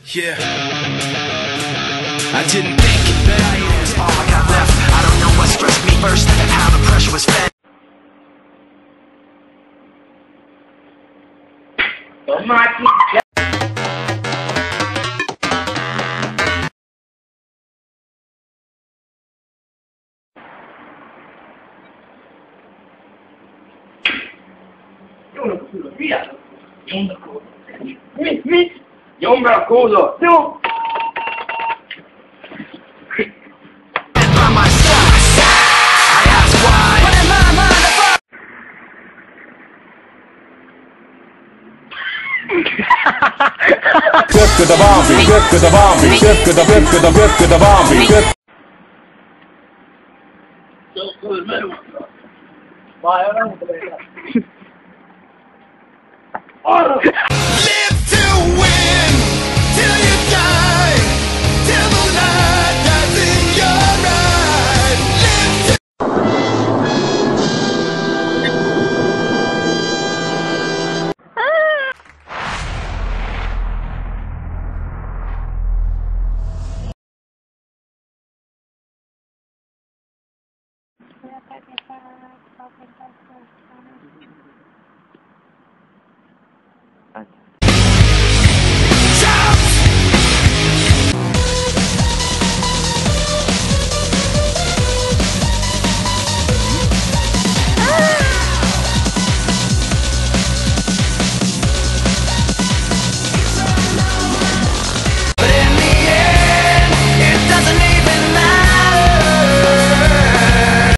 Yeah. I didn't think that I was all I got left. I don't know what stressed me first and how the pressure was fed. Get the bomb, get the bomb, get the bomb, get. Live to win till you die, till the light that's in your eyes. Live to Voy a participar,